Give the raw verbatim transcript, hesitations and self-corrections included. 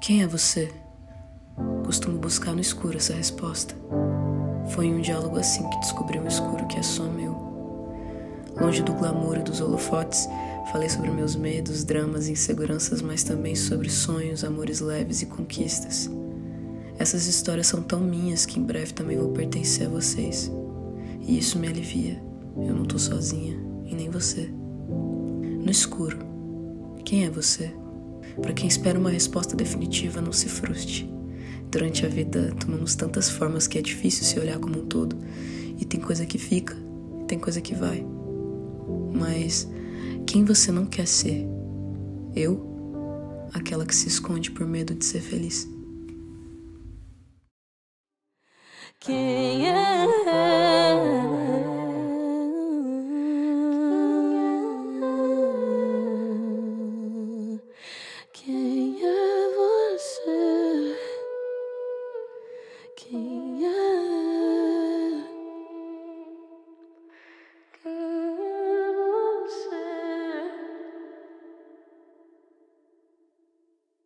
Quem é você? Costumo buscar no escuro essa resposta. Foi em um diálogo assim que descobri um escuro que é só meu. Longe do glamour e dos holofotes, falei sobre meus medos, dramas e inseguranças, mas também sobre sonhos, amores leves e conquistas. Essas histórias são tão minhas que em breve também vou pertencer a vocês. E isso me alivia. Eu não tô sozinha, e nem você. No escuro, quem é você? Para quem espera uma resposta definitiva, não se frustre. Durante a vida, tomamos tantas formas que é difícil se olhar como um todo. E tem coisa que fica, e tem coisa que vai. Mas quem você não quer ser? Eu? Aquela que se esconde por medo de ser feliz. Quem é?